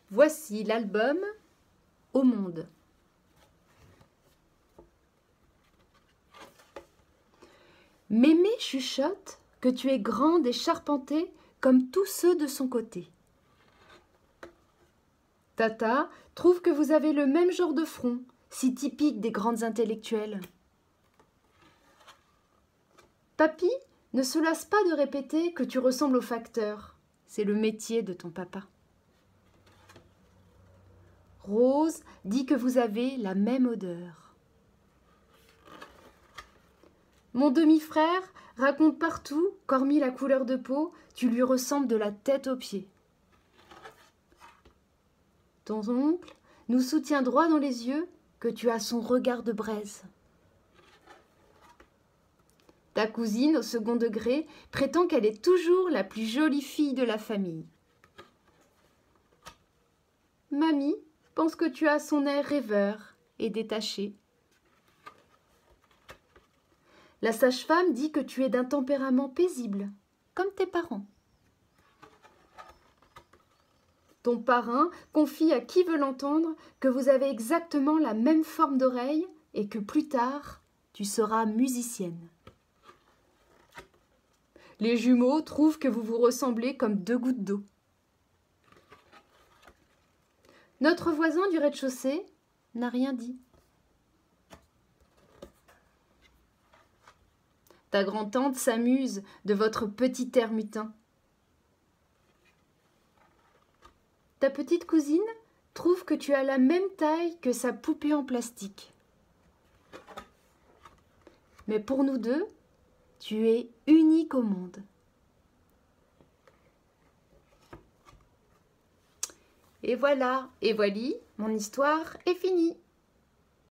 Voici l'album Au monde. Mémé chuchote que tu es grande et charpentée comme tous ceux de son côté. Tata trouve que vous avez le même genre de front, si typique des grandes intellectuelles. Papy ne se lasse pas de répéter que tu ressembles au facteur. C'est le métier de ton papa. Rose dit que vous avez la même odeur. Mon demi-frère raconte partout qu'hormis la couleur de peau, tu lui ressembles de la tête aux pieds. Ton oncle nous soutient droit dans les yeux que tu as son regard de braise. Ta cousine au second degré prétend qu'elle est toujours la plus jolie fille de la famille. Mamie pense que tu as son air rêveur et détaché. La sage-femme dit que tu es d'un tempérament paisible, comme tes parents. Ton parrain confie à qui veut l'entendre que vous avez exactement la même forme d'oreille et que plus tard, tu seras musicienne. Les jumeaux trouvent que vous vous ressemblez comme deux gouttes d'eau. Notre voisin du rez-de-chaussée n'a rien dit. Ta grand-tante s'amuse de votre petit air mutin. Ta petite cousine trouve que tu as la même taille que sa poupée en plastique. Mais pour nous deux, tu es unique au monde. Et voilà, et voili, mon histoire est finie.